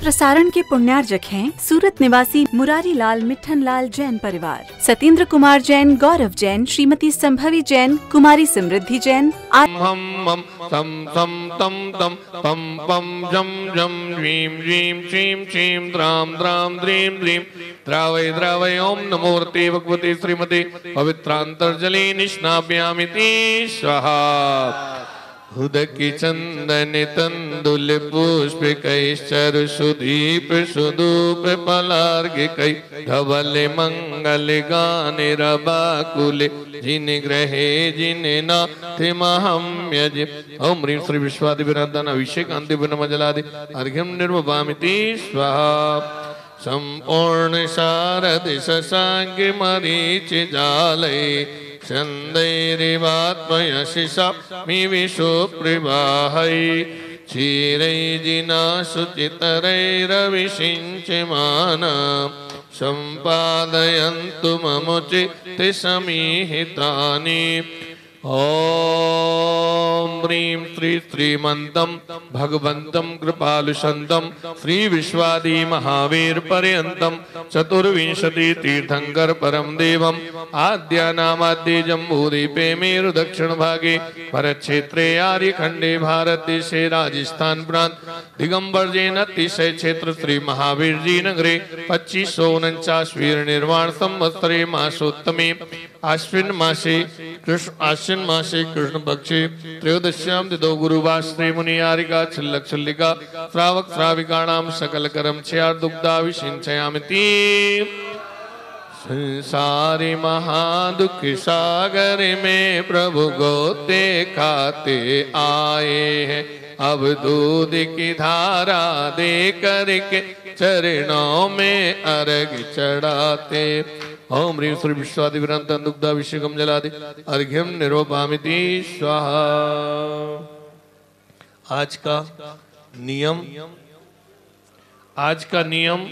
प्रसारण के पुण्यार्जक हैं सूरत निवासी मुरारी लाल मिट्ठन लाल जैन परिवार, सत्येंद्र कुमार जैन, गौरव जैन, श्रीमती संभवी जैन, कुमारी समृद्धि जैन। द्रावय द्रावय ओम नमोर्ते भगवते श्रीमते पवित्रांतर्जलि निष्णाप्यामिति स्वाहा। उदकी चंदन तंदुल पुष्पिकैश्चर सुदीप सुदूप पलार्घिकै धवल मंगल गाने रबाकुले जिन ग्रहे जिन नाथिमहं यजे। ओम ह्रीं श्री विश्वादिविराधन अभिषेकांति नमजलादि अर्घ्यं निर्वपामिति स्वाहा। संपूर्ण शारद शशांक मरीच जालय छंदैरिवात्मयशिषा विशुप्रभाहै क्षीरैर्जिना शुचितरैरविषिञ्चमाना सम्पादयन्तु ममुचिते समीहितानि। ओम ह्रीं श्री श्रीमन्तं भगवन्तं कृपालुषन्तं श्री विश्वादि महावीर पर्यन्तं चतुर्विंशति तीर्थंकर परम देवम् आद्यानामाद्य जम्बूद्वीपे मेरु दक्षिण भागे भरत क्षेत्रे आर्यखंडे भारत देशे राजस्थान प्रांत दिगंबर जैन अतिशय क्षेत्र श्री महावीर जी नगरे 2549 निर्वाण संवत्सरे मासोत्तमे आश्विन मासे कृष्ण पक्षे त्रयोदश्याम तिथौ गुरुवार श्री मुनियारिका छिल्लक छिल्लिका श्रावक श्राविकाणाम सकल कर्म क्षयार दुग्धा विषिंचयामिति। संसारी महादुख सागर में प्रभु गोते खाते आए हैं, अब दूध की धारा दे करके चरणों में अर्घ चढ़ाते। ओम ह्रीं श्री विश्वादिविरांतं दुग्धाभिषेकं जलादि अर्घ्यं निर्वपामिति स्वाहा। आज का नियम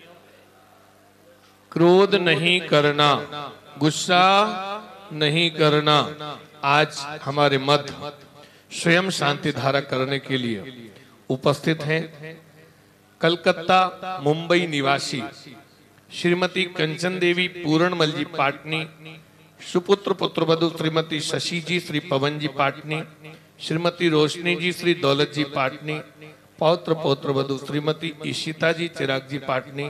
क्रोध नहीं करना, गुस्सा नहीं करना। आज हमारे मध्य स्वयं शांति धारा करने के लिए उपस्थित हैं कलकत्ता मुंबई निवासी श्रीमती कंचन देवी पूरणमल जी पाटनी, सुपुत्र पुत्रवधु श्रीमती शशि जी श्री पवन जी पाटनी, श्रीमती रोशनी जी श्री दौलत जी पाटनी, पौत्र पौत्रवधु श्रीमती ईशिता जी चिराग जी पाटनी,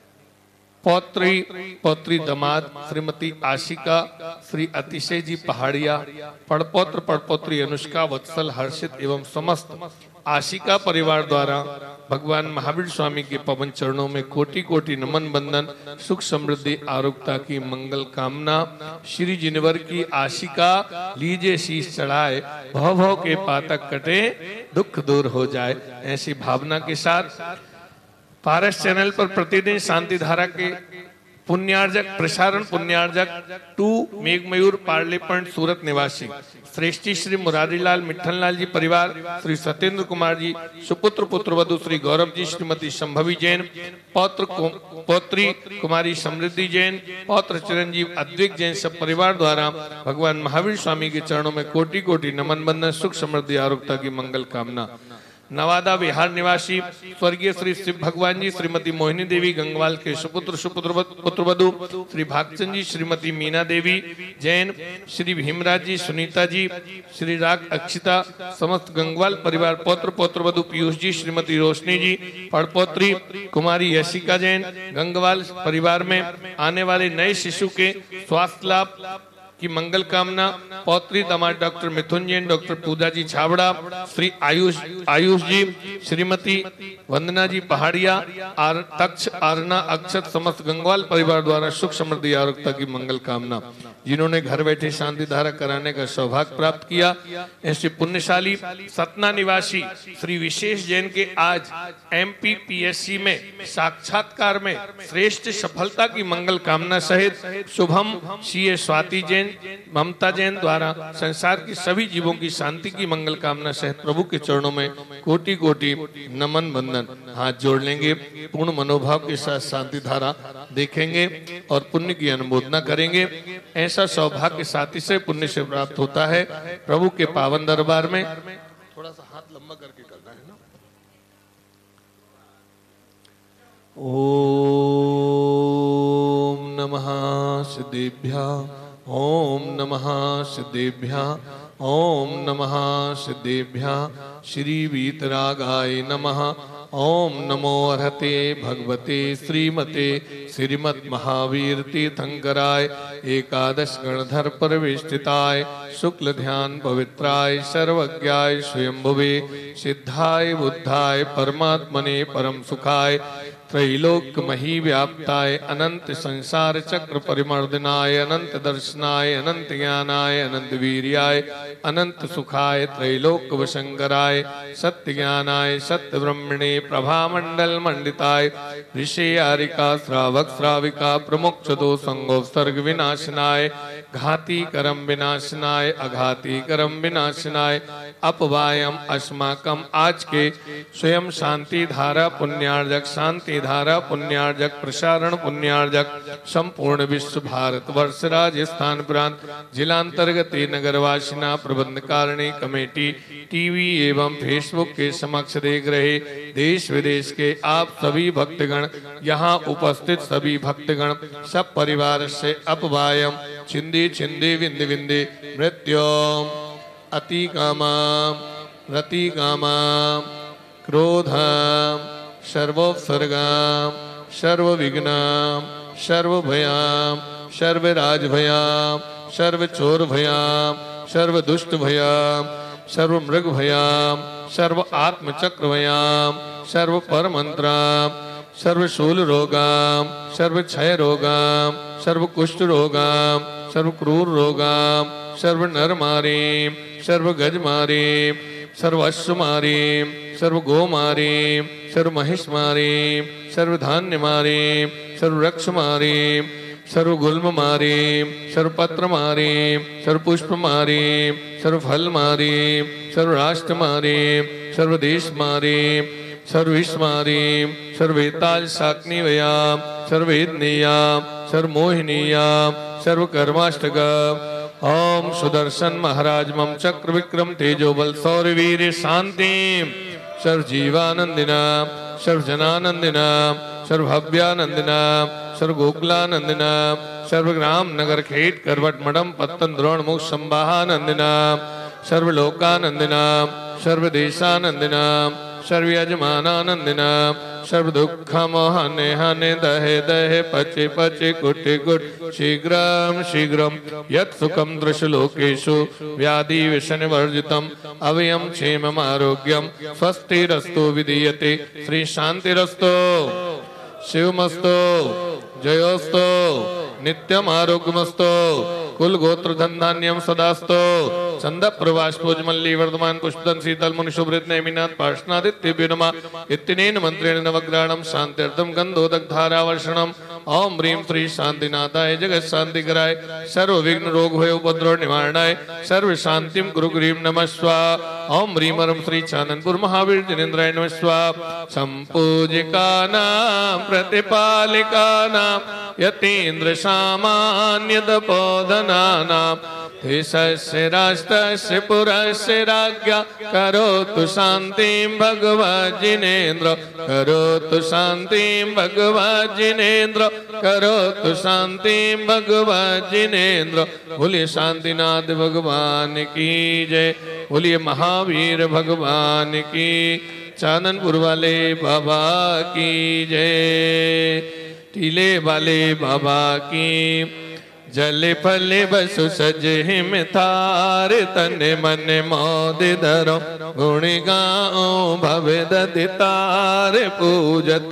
पौत्री दमाद श्रीमती आशिका श्री अतिशय जी पहाड़िया, पड़पौत्र पड़पौत्री अनुष्का वत्सल हर्षित एवं समस्त आशिका परिवार द्वारा भगवान महावीर स्वामी के पवन चरणों में कोटि कोटि नमन बंदन, सुख समृद्धि आरोग्यता की मंगल कामना। श्री जिनवर की आशिका लीजिए शीश चढ़ाए, भव भव के पातक कटे दुख दूर हो जाए। ऐसी भावना के साथ पारस चैनल पर प्रतिदिन शांति धारा के पुण्यार्जक प्रसारण पुण्यार्जक 2 मेघमयूर पार्लेपंट सूरत निवासी श्रेष्ठी श्री मुरारीलाल मिट्ठनलाल जी परिवार, श्री सत्येंद्र कुमार जी सुपुत्र पुत्रवधु श्री गौरव जी, श्रीमती संभवी जैन, पौत्री कुमारी समृद्धि जैन, पौत्र चिरंजीव अद्विक जैन सब परिवार द्वारा भगवान महावीर स्वामी के चरणों में कोटि कोटि नमन बंदन, सुख समृद्धि आरोग्यता की मंगल कामना। नवादा बिहार निवासी स्वर्गीय श्री शिव भगवान जी, श्रीमती मोहिनी देवी गंगवाल के सुपुत्र पुत्रवधु श्री भागचंद जी, श्रीमती मीना देवी जैन, श्री भीमराज जी, सुनीता जी, श्री राग अक्षिता, समस्त गंगवाल परिवार, पौत्र पौत्रवधु पीयूष जी, श्रीमती रोशनी जी, पड़पौत्री कुमारी यशिका जैन, गंगवाल परिवार में आने वाले नए शिशु के स्वास्थ्य लाभ की मंगल कामना। पौत्री दामाद डॉक्टर मिथुन जैन, डॉक्टर पूजा जी छाबड़ा, श्री आयुष जी, श्रीमती वंदना जी पहाड़िया, तक्ष आरना अक्षत समस्त गंगवाल परिवार द्वारा सुख समृद्धि आरोग्यता की मंगल कामना। जिन्होंने घर बैठे शांति धारा कराने का सौभाग्य प्राप्त किया, ऐसे पुण्यशाली सतना निवासी श्री विशेष जैन के आज MPPSC में साक्षात्कार में श्रेष्ठ सफलता की मंगल कामना सहित शुभम CA स्वाति जैन, ममता जैन द्वारा संसार की सभी जीवों की शांति की मंगल कामना सहित प्रभु के चरणों में कोटि कोटि नमन बंदन। हाथ जोड़ लेंगे, पूर्ण मनोभाव के साथ शांति धारा देखेंगे और पुण्य की अनुमोदना करेंगे। ऐसा सौभाग्य साथी से पुण्य से प्राप्त होता है। प्रभु के पावन दरबार में थोड़ा सा हाथ लंबा करके करना है ना। ओम नमः सिद्धेभ्यः ओम नमः सिद्धेभ्यः ओम नमः सिद्धेभ्यः श्री वीतरागाय नमः। ओम नमो अर्हते भगवते श्रीमते श्रीमद् महावीर तीर्थंकराय एकादश गणधर परिवेष्टिताय शुक्ल ध्यान पवित्राय सर्वज्ञाय स्वयंभुवे सिद्धाय बुद्धाय परमात्मने परम सुखाय त्रैलोक मही व्याप्ताय अनंत संसार चक्र परिमर्दनाय अनंत दर्शनाय अनंत ज्ञानाय अनंत वीर्याय अनंत सुखाय त्रैलोक वशंकराय सत्य ज्ञानाय सत्य ब्रह्मणे प्रभामंडल मंडिताय ऋषियारिका श्रावक श्राविका प्रमुक्षतो संगोत्सर्ग विनाशनाय घाती करम विनाशनाय अघाती करम विनाशनाय अपवायम अस्माकम आज के स्वयं शांति धारा पुण्यार्जक शांति धारा पुण्यार्जक प्रसारण पुण्यार्जक संपूर्ण विश्व भारत वर्ष राजस्थान प्रांत जिलांतर्गत नगरवासिना प्रबंध कारिणी कमेटी टीवी एवं फेसबुक के समक्ष देख रहे देश विदेश के आप सभी भक्तगण यहाँ उपस्थित सभी भक्तगण सब परिवार से अपवायम छिंदी छिंदी विंदे विंदे मृत्योम अति कामाम रति कामाम क्रोधाम सर्वोपसर्गाम सर्वविघ्नाम सर्वभयाम सर्वराजभयाम सर्वचोरभयाम सर्वदुष्टभयाम सर्वमृगभयाम सर्व आत्मचक्रभयाम सर्व परमंत्राम सर्वशूल रोगाम सर्वक्षय रोगाम सर्वकुष्ठ रोगाम सर्वक्रूर रोगाम सर्व नर मारीम सर्व गज मारीम सर्व अश्व मारीम सर्व गो मारीम सर्व महिष मारीम सर्व धान्य मारीम सर्व वृक्ष मारीम सर्व गुल्म मारीम सर्व पत्र मारीम सर्व पुष्प मारीम सर्व फल मारीम सर्व राष्ट्र मारीम सर्व देश मारीम सर्व विश्व मारीम सर्व वेताल शाक्नी वयाम सर्व वेदनीयाम सर्व मोहिनीयाम सर्व कर्माष्टकम। ओम सुदर्शन महाराज मम चक्र विक्रम तेजोबल सौर वीर शांति सर्व जीवानंदिना सर्व जनानंदिना सर्व भव्यानंदिना सर्व गोकुलानंदिना सर्व ग्राम नगर खेत करवट मडम पत्तन द्रोण मुख संवाहानंदिना सर्व लोकानंदिना सर्व देशानंदिना सर्व यजमानानंदिना सर्व दुख मोहने हने दहे दहे पचे पचे कुटे कुट शीघ्रम शीघ्रम यत् सुखम दृश्य लोकेशु व्याधि विषण वर्जितम अवयम क्षेमम आरोग्यम स्वस्तिरस्तु विधीयते श्री शांतिरस्तु शिवमस्तु जयोस्तु नित्यम आरोग्यमस्तु कुल गोत्र धन धान्यम सदास्तो चंद प्रवास पूजमल्ली वर्धमान पुष्पदन शीतल मुनिशुभृत नैमिनाथ पार्श्वनादित्य नमः इत्यनेन मंत्रेण नवग्रहणम शांत्यर्थम गंधोदक धारावर्षणम ओम ह्रीं श्री शांतिनाथाय जगत शांति कराय सर्व विघ्न रोग भय उपद्रव निवारणाय सर्व शांतिम गुरु ग्रीं नमः स्वाहा। ओम ह्रीं परम श्री चाननपुर महावीर जिनेन्द्राय नमः स्वाहा। संपूजिकानां प्रतिपालिकानां यतीन्द्र सामान्य तपोधनानां देशस्य राष्ट्रस्य पुरस्य राज्ञा करोतु शांतिं भगवज्जिनेन्द्र करोतु शांतिं भगवज्जिनेन्द्र करोतु शांतिं भगवज्जिनेन्द्र। बोलिए शांतिनाथ भगवान की जय, बोलिए महावीर भगवान की, चाननपुर वाले बाबा की जय, टीले वाले बाबा की। जले फले बसु सज हिम थार तन मन मोद धरो गुण गाओ भवे ददितार पूजत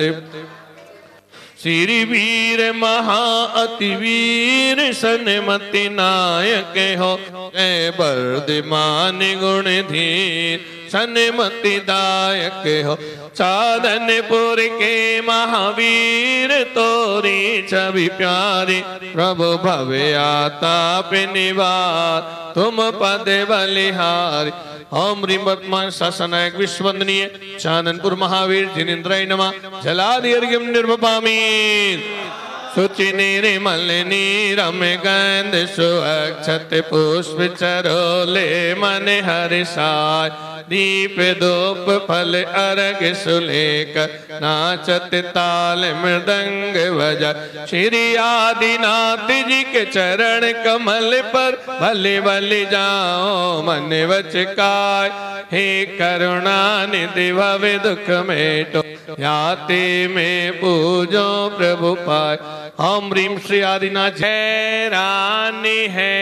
श्री वीर महा अति वीर सन्मति नायक हो जय बर्दिमान गुण धीर सन्मति दायक हो। साधनपुर के महावीर तोरी छवि प्यारी प्रभु भवे आताप निवार तुम पद बलिहारी। ओम ह्रीं वर्तमान शासनायक विश्ववंदनीय चाननपुर महावीर जिनेन्द्राय नमः। जलादि अर्घ्यं निर्वपामि शुचि निर्मल नीरम गंध सुअक्षत पुष्प चरोले मन हर्षाय दीप धूप फल अर्घ सुलेख नाचत ताल मृदंग बजा श्री आदिनाथ जी के चरण कमल पर भले भले जाओ मन वचकाय हे करुणा निधि भव दुख मेटो याते में पूजो प्रभु पाय। ओम ह्रीम श्री आदिनाथ जय रानी है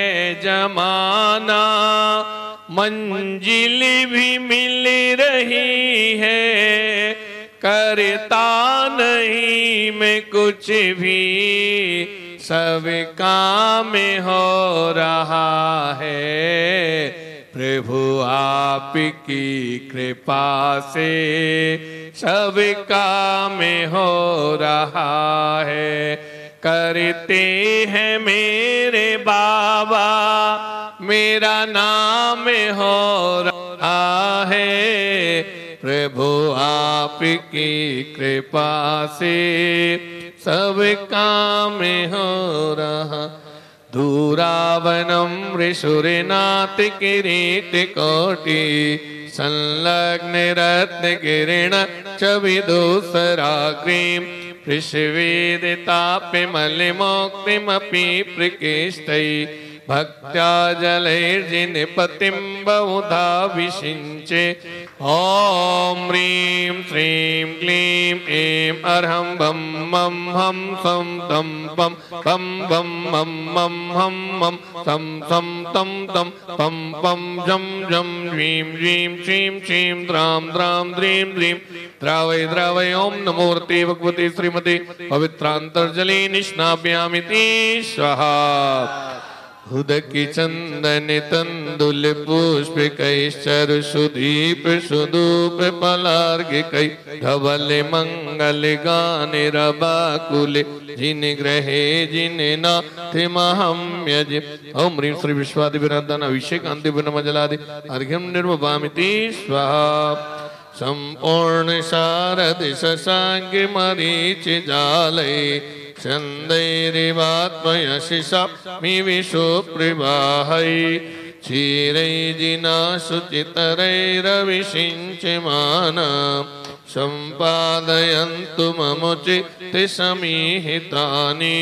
जमाना मंजिल भी मिल रही है करता नहीं मैं कुछ भी सब काम हो रहा है प्रभु आपकी कृपा से सब काम हो रहा है करते हैं मेरे बाबा मेरा नाम हो रहा है प्रभु आपकी कृपा से सब काम हो रहा। दूरावनम ऋषुरनाथ किरीट कोटि संलग्न रत्न किरण चविदुसराग्रीम पृष्ठवेदितापि मलिमोक्तिमपि प्रकृष्टै भक्त्या जलैर्जिनपतिं बहुधा विषिञ्चे। ओम ह्रीं श्रीं क्लीं ऐं अर्हं बम मम हम सम तम पम पम बम मम मम हम मम सम सम तम तम पम पम जम जम ह्रीं ह्रीं श्रीं श्रीं द्रां द्रां द्रीं द्रीं द्रावय द्रावय। ओम नमोर्ते भगवते श्रीमते पवित्रांतर्जलि निष्णाप्यामिति स्वाहा। उदकी चंदन तंदुल पुष्प कैश्चर सुदीप सुदूप पलार्घ कै धवल मंगल गान रबाकुल जिन ग्रहे जिन नाथ महम्यज। ओम ह्रीं श्री विश्वादिविनंदन अभिषेकांति विनमजलादि अर्घ्यं निर्वपामिति स्वाहा। संपूर्ण शारद शशांक मरीच जालय छंदैरिवात्मयशिषामि विशुप्रवाहै क्षीरैर्जिना शुचितरैरविषिञ्चमाना सम्पादयन्तु ममुचिते समीहितानि।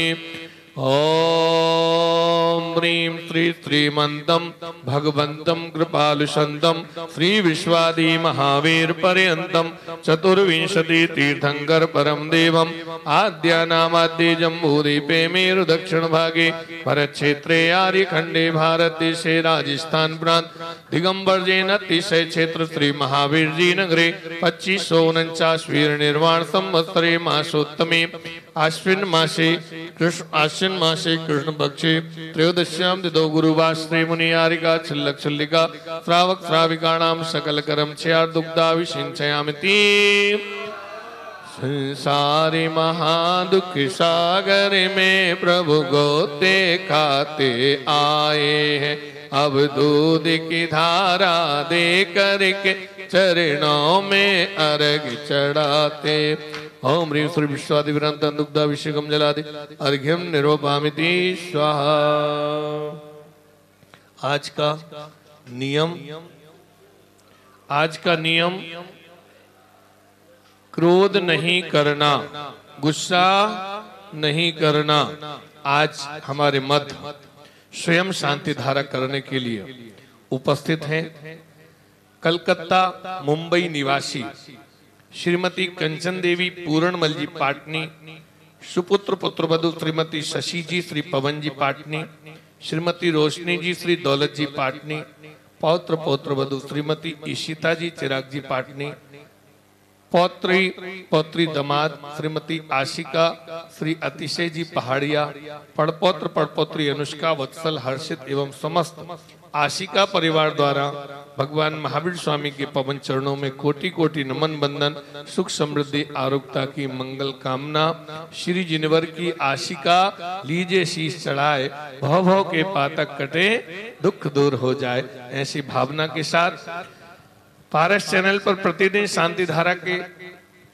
ओम ह्रीं श्री श्रीमन्तं भगवन्तं कृपालुषन्तं श्री विश्वादि महावीर पर्यन्तं चतुर्विंशति तीर्थंकर परम देवम् आद्यानामाद्य जम्बूद्वीपे मेरु दक्षिण भागे भरत क्षेत्रे आर्यखंडे भारत देशे राजस्थान प्रांत दिगंबर जैन अतिशय क्षेत्र श्री महावीर जी नगरे 2549 निर्वाण संवत्सरे मासोत्तमे आश्विन मासे कृष्ण पक्षे त्रयोदश्याम दिदो गुरुवार श्री मुनि यारिका छिल्लक छिल्लिका श्रावक श्राविकाणाम सकल करम क्षयार दुग्धा विषिञ्चयामिति। संसारी महादुख सागर में प्रभु गोते खाते आए हैं अब दूध की धारा दे करके चरणों में अर्घ चढ़ाते। ओम ह्रीं श्री विश्वादिविनंदन दुग्धाभिषेकम जलादि अर्घ्यम निरूपामिति स्वाहा। आज का नियम क्रोध नहीं करना, गुस्सा नहीं करना। आज हमारे मध्य स्वयं शांति धारा करने के लिए उपस्थित हैं कलकत्ता मुंबई निवासी श्रीमती कंचन देवी पूरणमल जी पाटनी, सुपुत्र पुत्रवधु श्रीमती शशि जी श्री पवन जी पाटनी, श्रीमती रोशनी जी श्री दौलत जी पाटनी, पौत्र पौत्रवधु श्रीमती ईशिता जी चिराग जी पाटनी, पौत्री दामाद श्रीमती आशिका श्री अतिशय जी पहाड़िया, पड़पौत्र पड़पौत्री अनुष्का वत्सल हर्षित एवं समस्त आशिका परिवार द्वारा भगवान महावीर स्वामी के पवन चरणों में कोटि कोटि नमन बंदन, सुख समृद्धि आरोग्यता की मंगल कामना। श्री जिनवर की आशिका लीजे शीश चढ़ाए, भव भव के पातक कटे, दुख दूर हो जाए। ऐसी भावना के साथ पारस चैनल पर प्रतिदिन शांति धारा के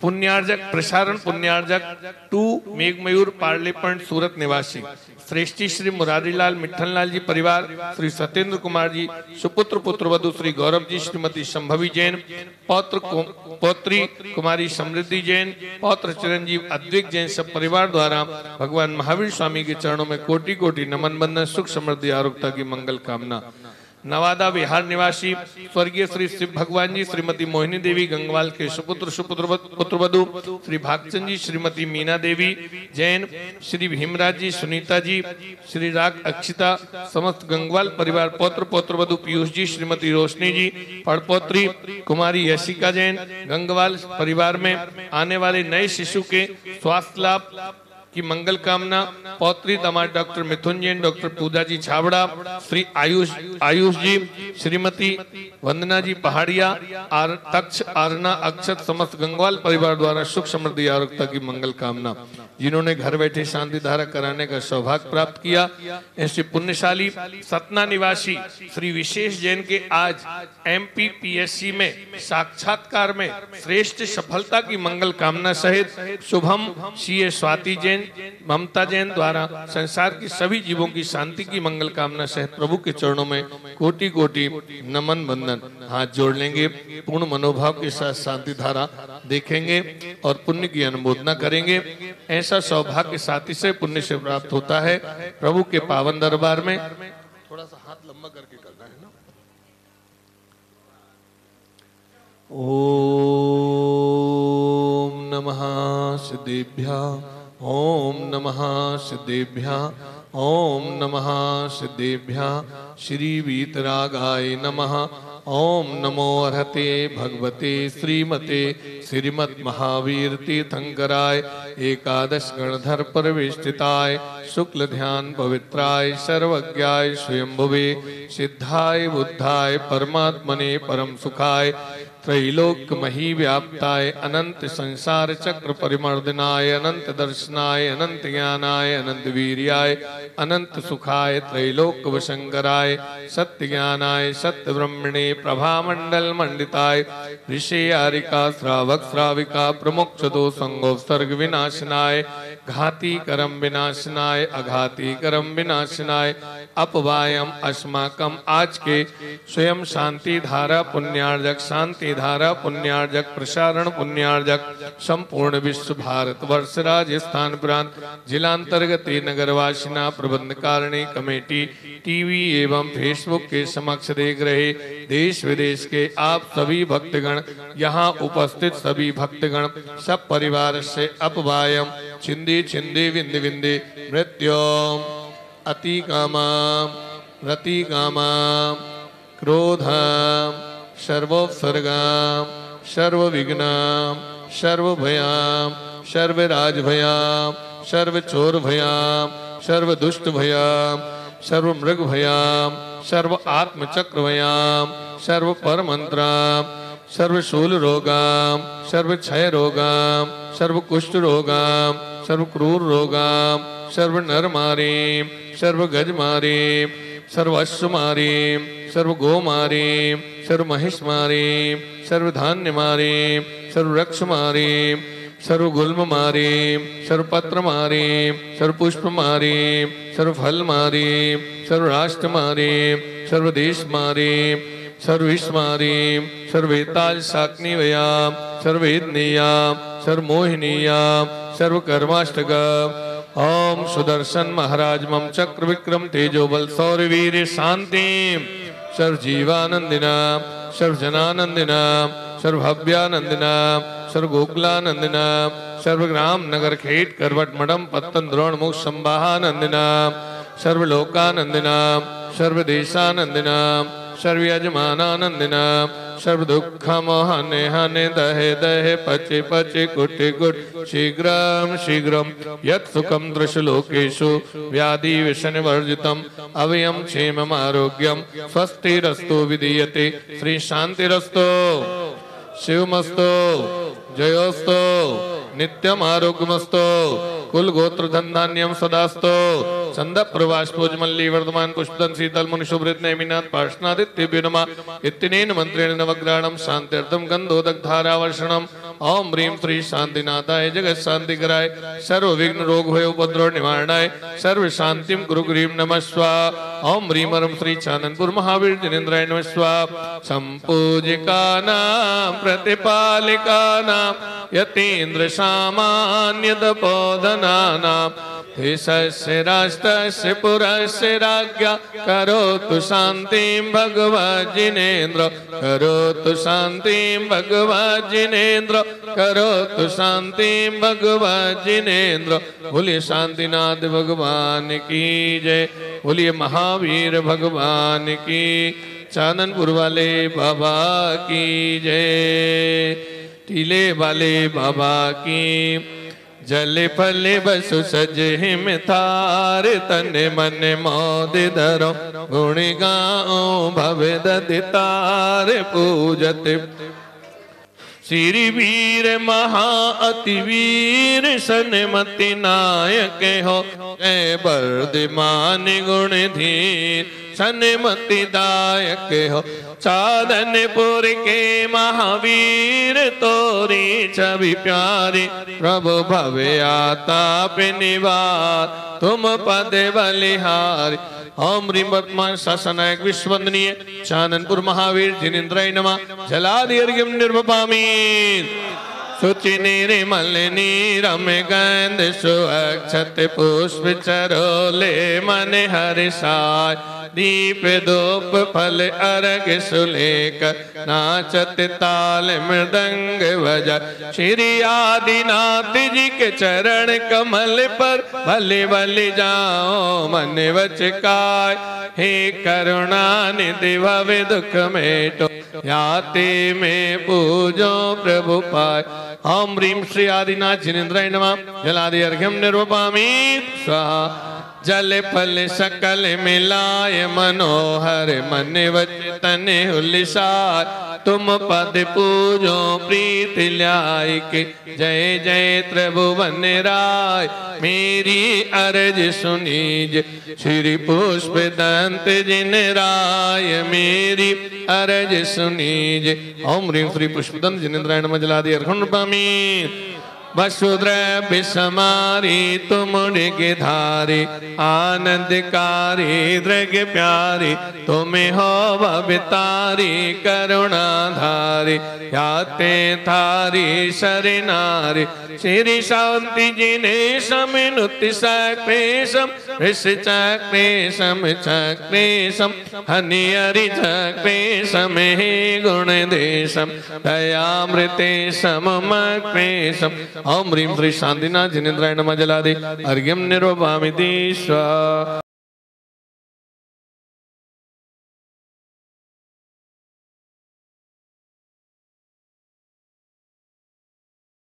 पुण्यार्जक प्रसारण पुण्यार्जक 2 मेघमयूर पार्ले पॉइंट सूरत निवासी श्रेष्ठी श्री मुरारीलाल मिठनलाल जी परिवार श्री सत्येंद्र कुमार जी सुपुत्र पुत्रवधु श्री गौरव जी श्रीमती संभवी जैन पौत्री कुमारी समृद्धि जैन पौत्र चिरंजीव अद्विक जैन सब परिवार द्वारा भगवान महावीर स्वामी के चरणों में कोटि कोटि नमन बंदन सुख समृद्धि आरोग्यता की मंगल कामना। नवादा बिहार निवासी स्वर्गीय श्री शिव भगवान जी श्रीमती मोहिनी देवी गंगवाल के सुपुत्र पुत्रवधु श्री भागचंद जी श्रीमती मीना देवी जैन श्री भीमराज जी सुनीता जी श्री राग अक्षिता समस्त गंगवाल परिवार पौत्र पौत्रवधु पीयूष जी श्रीमती रोशनी जी पड़पोत्री कुमारी यशिका जैन गंगवाल परिवार में आने वाले नए शिशु के स्वास्थ्य लाभ की मंगल कामना। पौत्री दामाद डॉक्टर मिथुन जैन डॉक्टर पूजा जी छाबड़ा श्री आयुष जी श्रीमती वंदना जी पहाड़िया तक्ष आरना अक्षत समस्त गंगवाल परिवार द्वारा सुख समृद्धि आरोग्यता की मंगल कामना। जिन्होंने घर बैठे शांति धारा कराने का सौभाग्य प्राप्त किया ऐसे पुण्यशाली सतना निवासी श्री विशेष जैन के आज MPPSC में साक्षात्कार में श्रेष्ठ सफलता की मंगल कामना सहित शुभम CA स्वाति जैन ममता जैन द्वारा संसार के सभी जीवों की शांति की मंगल कामना सहित प्रभु के चरणों में कोटि कोटि नमन बंदन। हाथ जोड़ लेंगे, पूर्ण मनोभाव के साथ शांति धारा देखेंगे और पुण्य की अनुमोदना करेंगे। ऐसा सौभाग्य साथी से पुण्य से प्राप्त होता है। प्रभु के पावन दरबार में थोड़ा सा हाथ लंबा करके करना है ना। ओम नमः सिद्धेभ्यः ओम नमः सिद्धेभ्यः ओम नमः सिद्धेभ्यः श्री वीतरागाय नमः। ओम नमो अर्हते भगवते श्रीमते श्रीमद् महावीर तीर्थंकराय एकादश गणधर परिवेष्टिताय शुक्ल ध्यान पवित्राय सर्वज्ञाय स्वयंभुवे सिद्धाय बुद्धाय परमात्मने परम सुखाय त्रैलोक मही व्याप्ताय अनंत संसार चक्र परिमर्दनाय अनंत दर्शनाय अनंत ज्ञानाय अनंत वीर्याय अनंत सुखाय त्रैलोक वशंकराय सत्य ज्ञानाय सत्य ब्रह्मणे प्रभामंडल मंडिताय ऋषि आरिका श्रावक श्राविका प्रमुख चतो संगोत्सर्ग विनाशनाय घाती करम विनाशनाय अघाती करम विनाशनाय अपवायम अस्माकम आज के स्वयं शांति धारा पुण्यार्जक शांति धारा पुण्यार्जक प्रसारण पुण्यार्जक संपूर्ण विश्व भारत वर्ष राजस्थान प्रांत जिलांतर्गत नगरवासिना प्रबंध कारिणी कमेटी टीवी एवं फेसबुक के समक्ष देख रहे देश विदेश के आप सभी भक्तगण यहाँ उपस्थित सभी भक्तगण सब परिवार से अपवायम छिंदी छिंदी विंदे विंदे मृत्योम अति कामाम रति कामाम क्रोधाम सर्वोपसर्गाम सर्वविघ्नाम सर्वभयाम सर्वराजभयाम सर्वचोरभयाम सर्वदुष्टभयाम सर्वमृगभयाम सर्व आत्मचक्रभयाम सर्व परमंत्राम सर्वशूल रोगाम सर्वक्षय रोगाम सर्व कुष्ठ रोगाम सर्व क्रूर रोगाम सर्व नर मारीम सर्व गज मारीम सर्व अश्व मारीम सर्व गो मारीम सर्व महिष मारीम सर्व धान्य मारीम सर्व वृक्ष मारीम सर्व गुल्म मारीम सर्व पत्र मारीम सर्व पुष्प मारीम सर्व फल मारीम सर्व राष्ट्र मारीम सर्व देश मारीम सर्व विश्व मारीम सर्व वेताल शाक्नी वयाम सर्व वेदनीयाम सर्व मोहिनीयाम सर्व कर्माष्टकम। ओम सुदर्शन महाराज मम चक्र विक्रम तेजो बल सौर्य वीर शांति सर्व जीवानंदिना सर्व जनानंदिना सर्व भव्यानंदिना सर्व गोकुलानंदिना सर्व ग्राम नगर खेट करवट मडम पत्तन द्रोण मुख संवाहानंदिना सर्व लोकानंदिना सर्व देशानंदिना सर्व यजमानानंदिना सर्व दुख मोहने हने दहे दहे पचे पचे कुटे कुट शीघ्रम शीघ्रम यत् सुखम दृश लोकेषु व्याधि विषण वर्जितम अवयम क्षेमम आरोग्यम स्वस्तिरस्तु विधीयते श्री शांतिरस्तु शिवमस्तु जयोस्तु नित्यम आरोग्यमस्तु कुल गोत्र धन धान्यम सदास्तो चंद प्रवास पूजमल्ली वर्धमान पुष्पदन शीतल मुनि शुभृत नेमिनाथ पार्श्वनादित्य विनमा इत्तिनेन मंत्रेण नवग्रहणम शांत्यर्थम गंधोदक धारावर्षणम ओम ह्रीं श्री शांतिनाथाय जगत शांति कराय सर्व विघ्न रोग भय उपद्रव निवारणाय सर्व शांतिम गुरु गुरीम नमः स्वाहा। ओम ह्रीं परम श्री चाननपुर महावीर जिनेन्द्राय नमः स्वाहा। संपूजिकानां प्रतिपालिकानां यतीन्द्र सामान्य तपोधनानां देशस्य राष्ट्रस्य पुरस्य राज्ञा करोतु शांतिं भगवज्जिनेन्द्र करोतु शांतिं भगवज्जिनेन्द्र करोतु शांतिं भगवज्जिनेन्द्र। बोलिए शांतिनाथ भगवान की जय। बोलिए महावीर भगवान की चाननपुर वाले बाबा की जय। टीले वाले बाबा की जल फल बसु सज हिम थार तन मन मोद धरो गुण गाओ भव ददितार पूजत श्री वीर महा अति वीर सन्मति नायक हो जय बर्दिमान गुण धीर सन्मति दायक हो। साधनपुर के महावीर तोरी छवि प्यारी प्रभु भवे आताप निवार तुम पद बलिहारी। ओम ह्रीं वर्तमान शासनायक विश्ववंदनीय चाननपुर महावीर जिनेन्द्राय नमः। जलादि अर्घ्यं निर्वपामि शुचि निर्मल नीरम गंध सुअक्षत पुष्प चरोले मन हर्षाय दीप धूप फल अर्घ सुलेख नाचत ताल मृदंग बजा। श्री आदिनाथ जी के चरण कमल पर भले भले जाओ मन वचकाय हे करुणा निधि भव दुख मेटो याते में पूजो प्रभु पाय। ओम ह्रीं श्री आदिनाथ जिनेन्द्राय नमः। जलादि अर्घ्यं निर्वपामि स्वाहा। जल फल सकल मिलाय मनोहर मन वचन हुलिसाय तुम पद पूजो प्रीत ल्याय के जय जय त्रिभुवन राय मेरी अर्ज सुनीज श्री पुष्प दंत जिन राय मेरी अर्ज सुनीज। ओम ह्रीं श्री पुष्पदंत जिनेन्द्राय नमः। जलादि अर्घ्यं निर्वपामि वसुद्रव्य समारी तुम गे धारी आनंदकारी दृग प्यारी तुम्हें हो भवितारी करुणाधारी याते थारी शरणारी। श्री शांति जिने समिनुति सक्रेशम ऋष चक्रेशम चक्रेशम हनि हरि चक्रेशम हे गुण देशम दयामृते समक्रेशम। ओम ह्रीं श्री शांतिनाथ जिनेन्द्राय नमः। जलादि अर्घ्यं निर्वपामि स्वाहा।